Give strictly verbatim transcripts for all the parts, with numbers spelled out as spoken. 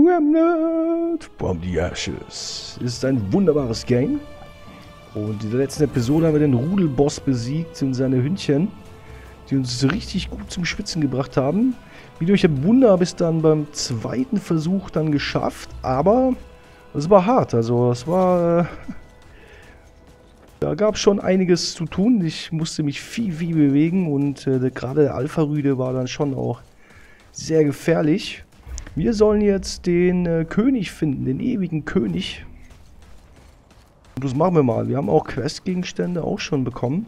Remnant from the Ashes. Es ist ein wunderbares Game. Und in der letzten Episode haben wir den Rudelboss besiegt und seine Hündchen, die uns richtig gut zum Schwitzen gebracht haben. Wie durch ein Wunder habe ich es dann beim zweiten Versuch dann geschafft, aber es war hart. Also es war... Äh, da gab es schon einiges zu tun. Ich musste mich viel, viel bewegen und äh, gerade der Alpha-Rüde war dann schon auch sehr gefährlich. Wir sollen jetzt den äh, König finden, den ewigen König. Und das machen wir mal. Wir haben auch Questgegenstände auch schon bekommen.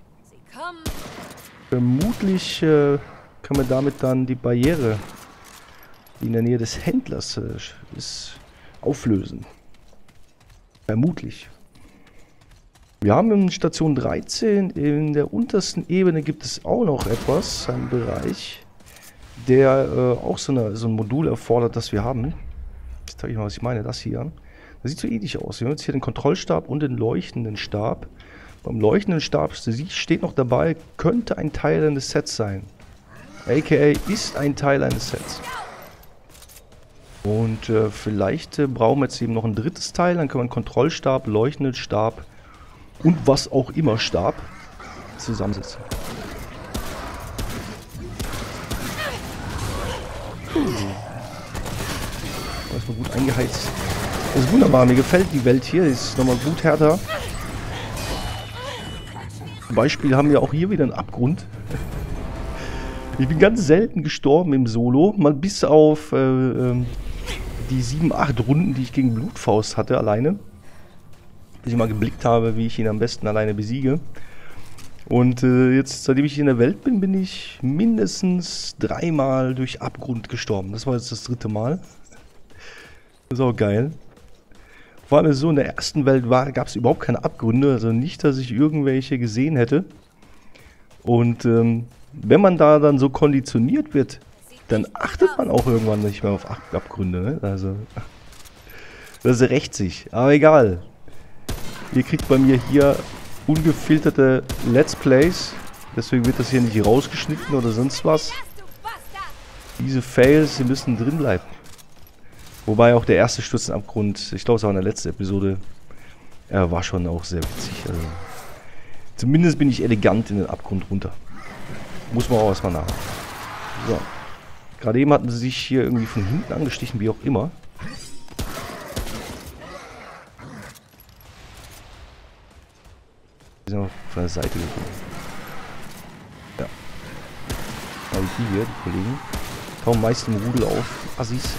Vermutlich äh, kann man damit dann die Barriere, die in der Nähe des Händlers äh, ist, auflösen. Vermutlich. Wir haben in Station dreizehn, in der untersten Ebene gibt es auch noch etwas, einen Bereich, der äh, auch so, eine, so ein Modul erfordert, das wir haben. Jetzt zeige ich mal, was ich meine. Das hier. Das sieht so ähnlich aus. Wir haben jetzt hier den Kontrollstab und den leuchtenden Stab. Beim leuchtenden Stab steht noch dabei, könnte ein Teil eines Sets sein. A K A ist ein Teil eines Sets. Und äh, vielleicht äh, brauchen wir jetzt eben noch ein drittes Teil. Dann können wir einen Kontrollstab, leuchtenden Stab und was auch immer Stab zusammensetzen. Das war gut eingeheizt. Das ist wunderbar, mir gefällt die Welt hier, die ist nochmal gut härter. Zum Beispiel haben wir auch hier wieder einen Abgrund. Ich bin ganz selten gestorben im Solo, mal bis auf äh, äh, die sieben, acht Runden, die ich gegen Blutfaust hatte alleine. Bis ich mal geblickt habe, wie ich ihn am besten alleine besiege. Und äh, jetzt, seitdem ich in der Welt bin, bin ich mindestens dreimal durch Abgrund gestorben. Das war jetzt das dritte Mal. Das ist auch geil. Vor allem so, in der ersten Welt gab es überhaupt keine Abgründe. Also nicht, dass ich irgendwelche gesehen hätte. Und ähm, wenn man da dann so konditioniert wird, dann achtet man auch irgendwann nicht mehr auf Abgründe. Ne? Also, das rächt sich. Aber egal. Ihr kriegt bei mir hier ungefilterte Let's Plays. Deswegen wird das hier nicht rausgeschnitten oder sonst was. Diese Fails, die müssen drin bleiben. Wobei auch der erste Stürzenabgrund, ich glaube es war in der letzten Episode, er war schon auch sehr witzig. Also, zumindest bin ich elegant in den Abgrund runter. Muss man auch erstmal nach. So. Gerade eben hatten sie sich hier irgendwie von hinten angestichen, wie auch immer. Die sind auch von der Seite gekommen. Ja. Aber die hier, die Kollegen, tauchen meist im Rudel auf. Assis.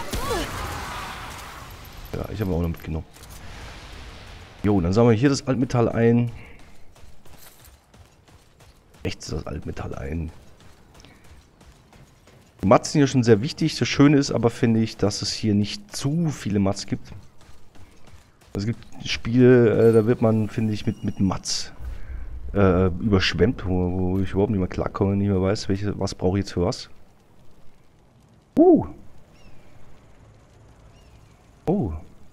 Ja, ich habe auch noch mitgenommen. Jo, dann sammeln wir hier das Altmetall ein. Rechts ist das Altmetall ein. Die Mats sind ja schon sehr wichtig. Das Schöne ist aber, finde ich, dass es hier nicht zu viele Mats gibt. Es gibt Spiele, äh, da wird man, finde ich, mit, mit Mats äh, überschwemmt, wo, wo ich überhaupt nicht mehr klarkomme und nicht mehr weiß, welche, was brauche ich jetzt für was. Uh! Oh.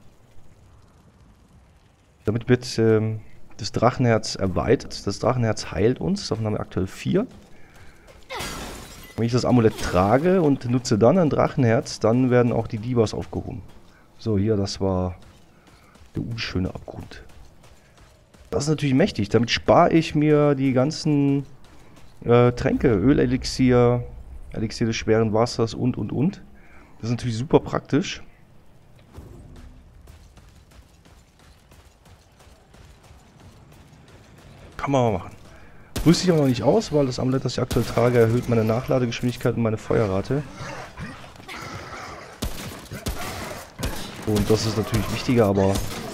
Damit wird ähm, das Drachenherz erweitert. Das Drachenherz heilt uns. Davon haben wir aktuell vier. Wenn ich das Amulett trage und nutze dann ein Drachenherz, dann werden auch die Divas aufgehoben. So, hier, das war der unschöne Abgrund. Das ist natürlich mächtig. Damit spare ich mir die ganzen äh, Tränke. Ölelixier, Elixier des schweren Wassers und, und, und. Das ist natürlich super praktisch. Kann man mal machen. Rüste ich aber noch nicht aus, weil das Amulett, das ich aktuell trage, erhöht meine Nachladegeschwindigkeit und meine Feuerrate. Und das ist natürlich wichtiger, aber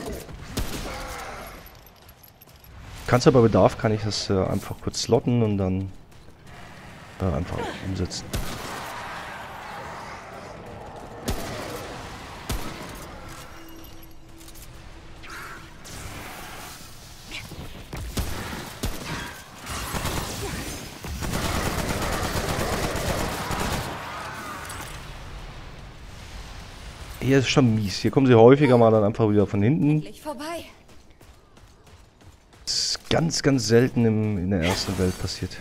kannst ja bei Bedarf, kann ich das äh, einfach kurz slotten und dann äh, einfach umsetzen. Hier ist schon mies. Hier kommen sie häufiger mal dann einfach wieder von hinten. Das ist ganz, ganz selten im, in der ersten Welt passiert.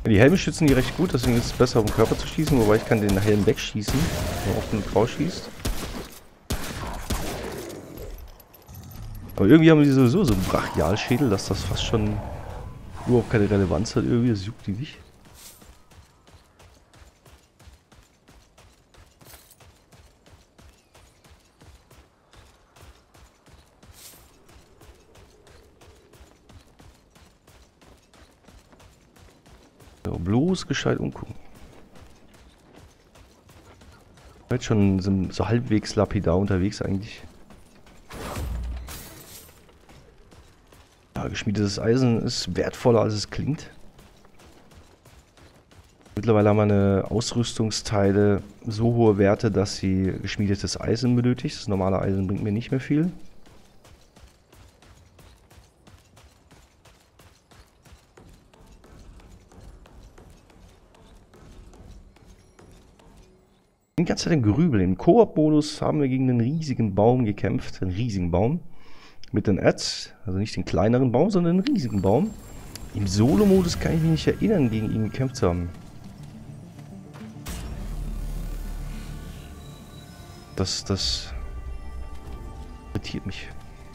Die Helme schützen die recht gut, deswegen ist es besser auf den Körper zu schießen, wobei ich kann den Helm wegschießen, wenn man auf den drauf schießt. Aber irgendwie haben die sowieso so einen Brachialschädel, dass das fast schon überhaupt keine Relevanz hat irgendwie, das juckt die nicht. So, bloß gescheit umgucken. Ich bin jetzt schon so, so halbwegs lapidar unterwegs eigentlich. Ja, geschmiedetes Eisen ist wertvoller als es klingt. Mittlerweile haben wir eine Ausrüstungsteile so hohe Werte, dass sie geschmiedetes Eisen benötigt. Das normale Eisen bringt mir nicht mehr viel. Die ganze Zeit im Grübel. Im Koop-Modus haben wir gegen einen riesigen Baum gekämpft. Einen riesigen Baum. Mit den Ads. Also nicht den kleineren Baum, sondern einen riesigen Baum. Im Solo-Modus kann ich mich nicht erinnern, gegen ihn gekämpft zu haben. Das, das irritiert mich.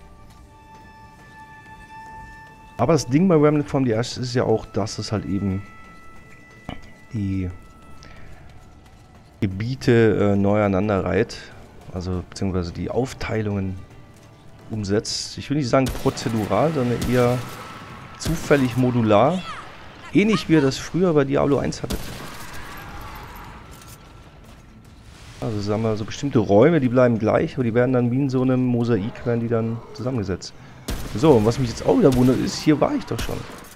Aber das Ding bei Remnant from the Ashes ist ja auch, dass es halt eben die Gebiete äh, neu aneinander reiht, also beziehungsweise die Aufteilungen umsetzt. Ich will nicht sagen prozedural, sondern eher zufällig modular. Ähnlich wie ihr das früher bei Diablo eins hattet. Also sagen wir so bestimmte Räume, die bleiben gleich, aber die werden dann wie in so einem Mosaik, werden die dann zusammengesetzt. So, und was mich jetzt auch wieder wundert ist, hier war ich doch schon.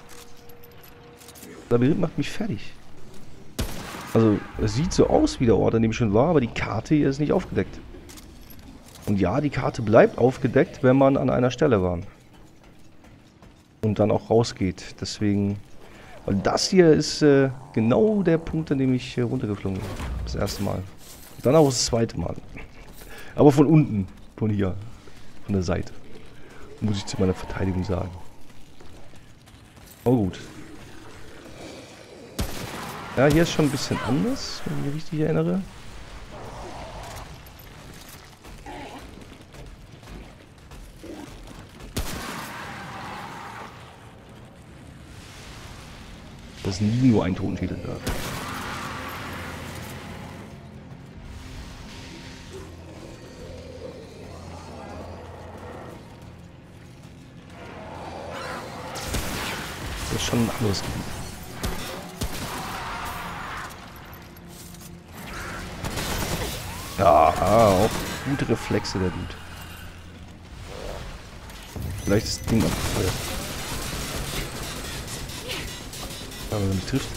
Das Labyrinth macht mich fertig. Also, es sieht so aus wie der Ort, an dem ich schon war, aber die Karte hier ist nicht aufgedeckt. Und ja, die Karte bleibt aufgedeckt, wenn man an einer Stelle war. Und dann auch rausgeht. Deswegen, weil das hier ist äh, genau der Punkt, an dem ich äh, runtergeflogen bin. Das erste Mal. Dann auch das zweite Mal. Aber von unten, von hier, von der Seite. Muss ich zu meiner Verteidigung sagen. Oh gut. Ja, hier ist schon ein bisschen anders, wenn ich mich richtig erinnere. Das ist nie nur ein Totenschädel da. Das ist schon ein anderes Gebiet. Ja, auch gute Reflexe, der Dude. Vielleicht ist das Ding abgefeuert. Aber wenn er mich trifft.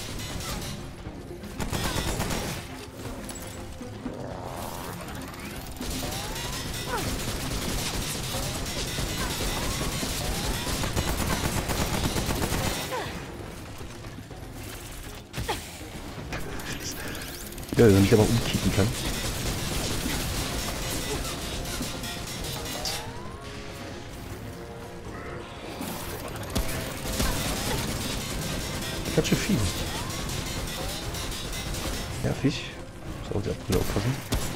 Ja, wenn ich aber umkicken kann. Ganz schön viel. Nervig. Muss auch die Abbrille aufpassen.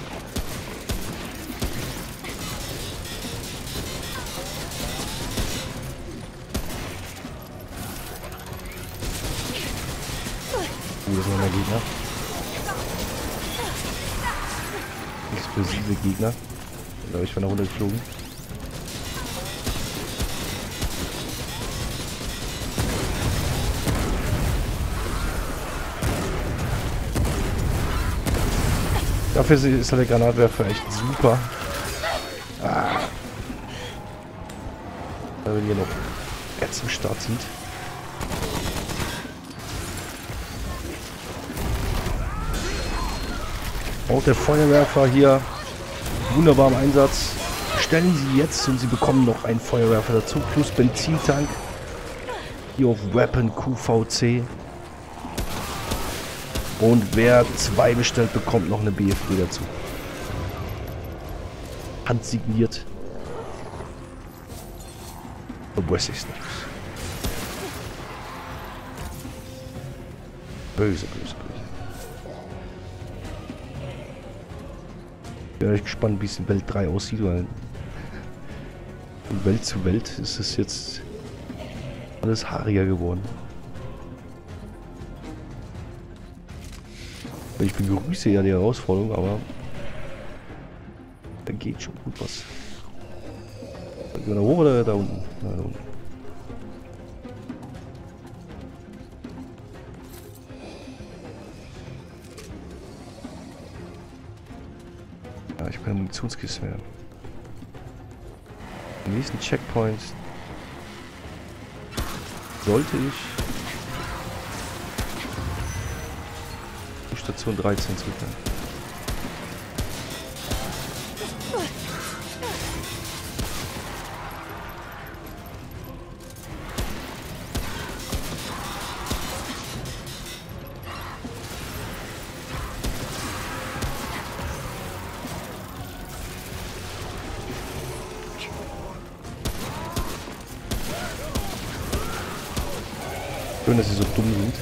Oh, das sind noch Gegner. Explosive Gegner. Da habe ich von da runtergeflogen. Dafür ist halt der Granatwerfer echt super. Ah. Weil wir hier noch Ärzte im Start sind. Auch der Feuerwerfer hier wunderbar im Einsatz. Stellen Sie jetzt und Sie bekommen noch einen Feuerwerfer dazu. Plus Benzintank. Hier auf Weapon Q V C. Und wer zwei bestellt, bekommt noch eine B F G dazu. Handsigniert. The Wesley Snipes. Böse, böse, böse. Bin echt gespannt, wie es in Welt drei aussieht, weil von Welt zu Welt ist es jetzt alles haariger geworden. Ich begrüße ja die Herausforderung, aber da geht schon gut was. Gehen wir da hoch oder da unten? Na, da unten. Ja, ich habe keine Munitionskiste mehr. Am nächsten Checkpoint sollte ich Station dreizehn zurück. Schön, dass sie so dumm sind.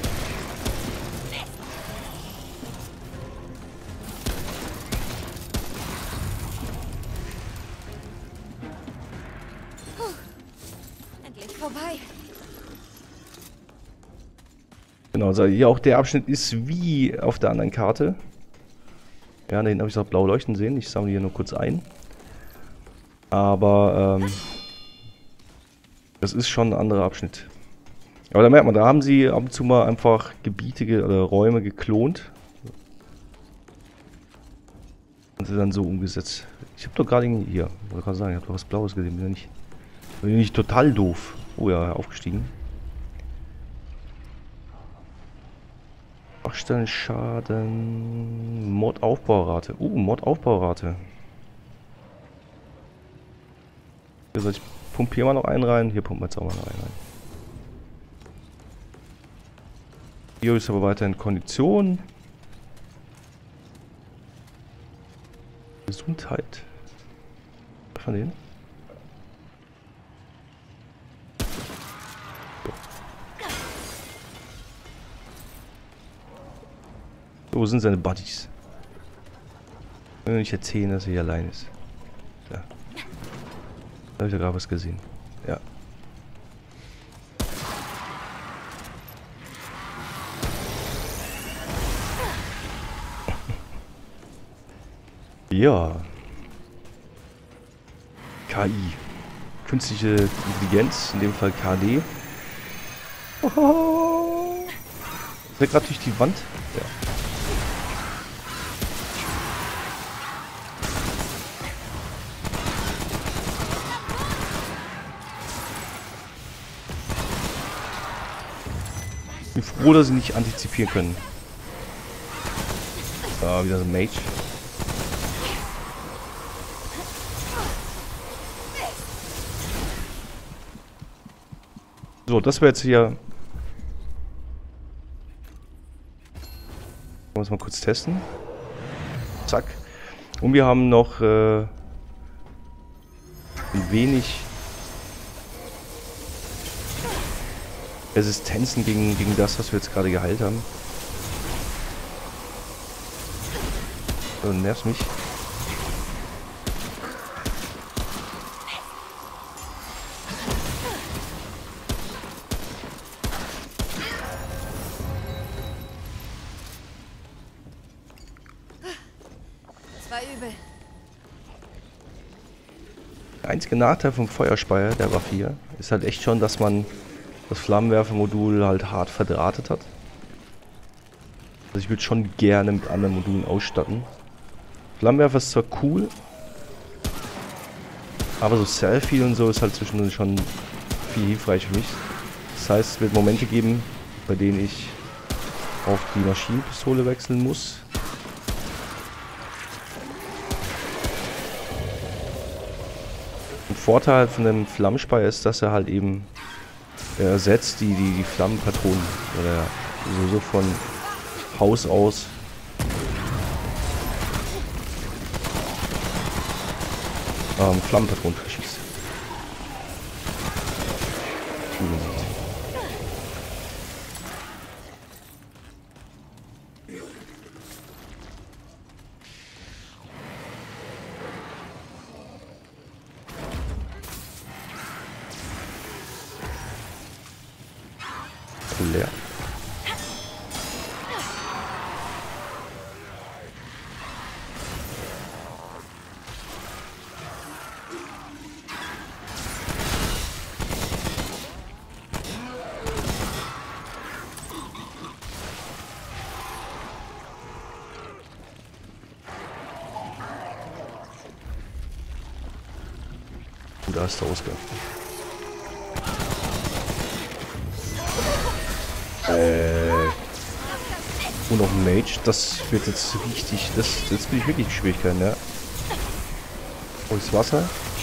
Genau, also hier auch der Abschnitt ist wie auf der anderen Karte. Ja, da hinten habe ich es auch blau leuchten sehen. Ich sammle hier nur kurz ein. Aber ähm, das ist schon ein anderer Abschnitt. Aber da merkt man, da haben sie ab und zu mal einfach Gebiete ge oder Räume geklont. Und sie dann so umgesetzt. Ich habe doch gerade irgendwie hier, ich wollte gerade sagen, ich habe doch was Blaues gesehen. Bin ja nicht, bin ja nicht total doof. Oh ja, aufgestiegen. Schaden, Mod-Aufbaurate. Uh, Mod-Aufbaurate. Also ich pumpe hier mal noch einen rein. Hier pumpen wir jetzt auch mal noch einen rein. Hier ist aber weiterhin Kondition. Gesundheit. Von denen. Wo sind seine Buddies? Ich will nicht erzählen, dass er hier allein ist. Ja. Da habe ich ja gerade was gesehen. Ja. Ja. K I. Künstliche Intelligenz, in dem Fall K D. Oh. Ist der gerade durch die Wand? Ja. Ich bin froh, dass sie nicht antizipieren können. Ah, wieder so ein Mage. So, das wäre jetzt hier. Wollen wir es mal kurz testen. Zack. Und wir haben noch äh, ein wenig Resistenzen gegen, gegen das, was wir jetzt gerade geheilt haben. So, nervt mich. Das war übel. Der einzige Nachteil vom Feuerspeier der Waffe hier ist halt echt schon, dass man das Flammenwerfermodul halt hart verdrahtet hat. Also ich würde schon gerne mit anderen Modulen ausstatten. Flammenwerfer ist zwar cool, aber so Selfie und so ist halt zwischendurch schon viel hilfreich für mich. Das heißt, es wird Momente geben, bei denen ich auf die Maschinenpistole wechseln muss. Ein Vorteil von dem Flammenspeier ist, dass er halt eben er ersetzt die, die, die Flammenpatronen oder so von Haus aus ähm, Flammenpatronen verschießt. leer. Da ist der Ausgang. Äh. Und noch ein Mage. Das wird jetzt richtig. Das, jetzt bin ich wirklich in Schwierigkeiten, ja. Wo ist Wasser?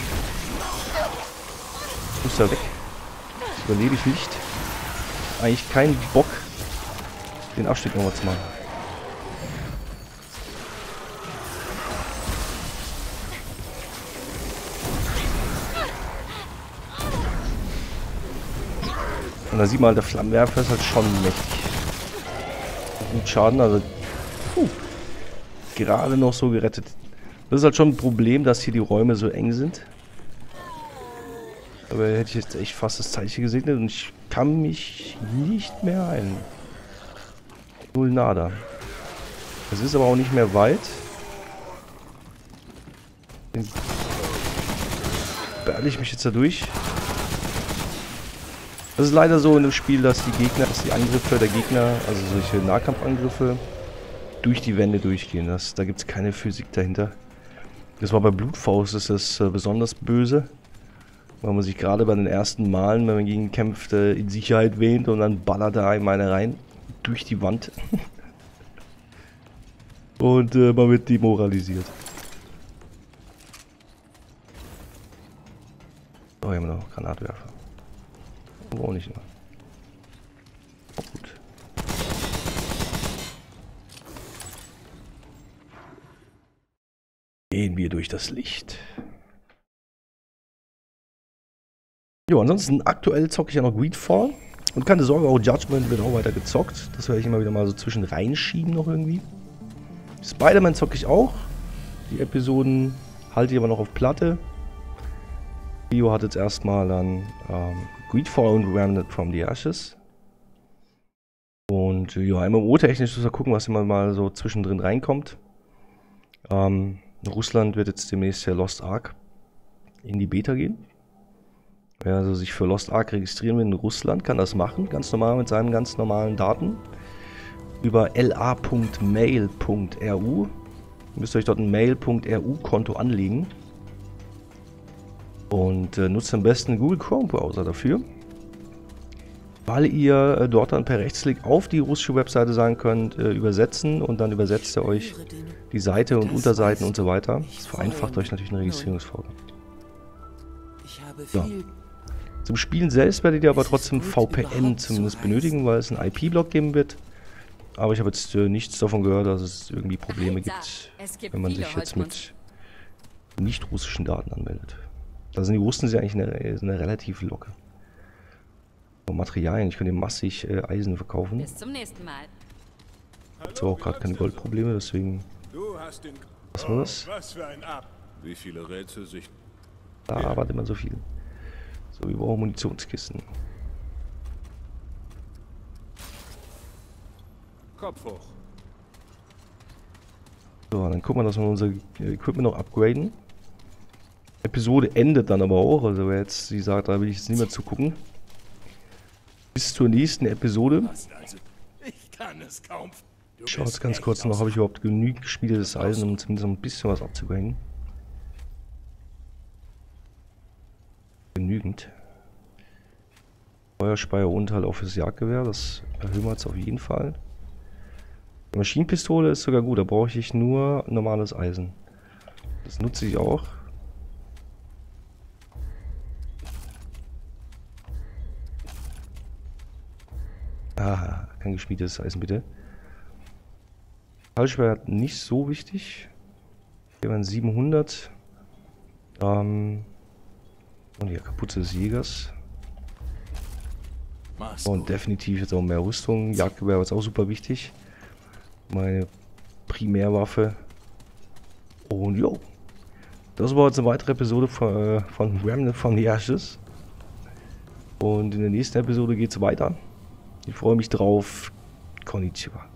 Muss da weg. Das überlebe ich nicht. Eigentlich keinen Bock, den Abstieg nochmal zu machen. Und da sieht man halt, der Flammenwerfer ist halt schon mächtig. Gut Schaden, also puh, gerade noch so gerettet. Das ist halt schon ein Problem, dass hier die Räume so eng sind. Aber hätte ich jetzt echt fast das Zeichen gesegnet und ich kann mich nicht mehr heilen. Null nada. Es ist aber auch nicht mehr weit. Dann beeile ich mich jetzt da durch. Das ist leider so in dem Spiel, dass die Gegner, dass die Angriffe der Gegner, also solche Nahkampfangriffe, durch die Wände durchgehen. Das, da gibt es keine Physik dahinter. Das war bei Blutfaust, ist das äh, besonders böse. Weil man sich gerade bei den ersten Malen, wenn man gegen ihn kämpft, äh, in Sicherheit wähnt und dann ballert da einem einer rein. Durch die Wand. Und äh, man wird demoralisiert. Oh, hier haben wir noch Granatwerfer. Auch nicht mehr. Auch gut. Gehen wir durch das Licht. Jo, ansonsten aktuell zocke ich ja noch Greedfall. Und keine Sorge, auch Judgment wird auch weiter gezockt. Das werde ich immer wieder mal so zwischen reinschieben noch irgendwie. Spider-Man zocke ich auch. Die Episoden halte ich aber noch auf Platte. Bio hat jetzt erstmal dann ähm, Greedfall und Remnant from the Ashes. Und ja, M M O-technisch muss man gucken, was immer mal so zwischendrin reinkommt. Ähm, in Russland wird jetzt demnächst der Lost Ark in die Beta gehen. Wer also sich für Lost Ark registrieren will in Russland, kann das machen, ganz normal mit seinen ganz normalen Daten. Über l a punkt mail punkt r u. Ihr müsst euch dort ein mail punkt r u-Konto anlegen. Und äh, nutzt am besten einen Google Chrome Browser dafür. Weil ihr äh, dort dann per Rechtsklick auf die russische Webseite sagen könnt, äh, übersetzen und dann übersetzt er euch die Seite und Unterseiten und so weiter. Das vereinfacht euch natürlich den Registrierungsvorgang. Ja. Zum Spielen selbst werdet ihr aber trotzdem V P N zumindest benötigen, weil es einen I P-Block geben wird. Aber ich habe jetzt äh, nichts davon gehört, dass es irgendwie Probleme gibt, wenn man sich jetzt mit nicht russischen Daten anmeldet. Da sind die Russen ja eigentlich eine, eine relativ locker. Materialien, ich könnte massig äh, Eisen verkaufen. Bis zum nächsten Mal. So auch gerade keine Goldprobleme, deswegen. Was war das? Was für ein Ab. Wie viele Rätsel sich. Da arbeitet man so viel. So, wir brauchen Munitionskisten. Kopf hoch. So, dann gucken wir, dass wir unser Equipment noch upgraden. Episode endet dann aber auch, also wer jetzt die sagt, da will ich jetzt nicht mehr zugucken. Bis zur nächsten Episode. Ich kann es kaum. Ich schaue jetzt ganz kurz noch, habe ich überhaupt genügend geschmiedetes Eisen, um zumindest ein bisschen was abzuhängen. Genügend. Feuerspeier und halt auch fürs Jagdgewehr, das erhöhen wir jetzt auf jeden Fall. Die Maschinenpistole ist sogar gut, da brauche ich nur normales Eisen. Das nutze ich auch. Ah, kein geschmiedetes Eisen bitte. Fallschwert nicht so wichtig. Hier waren siebenhundert. Ähm, und hier Kapuze des Jägers. Und definitiv jetzt auch mehr Rüstung. Jagdgewehr ist auch super wichtig. Meine Primärwaffe. Und jo. Das war jetzt eine weitere Episode von, äh, von Remnant from the Ashes. Und in der nächsten Episode geht es weiter. Ich freue mich drauf. Konnichiwa.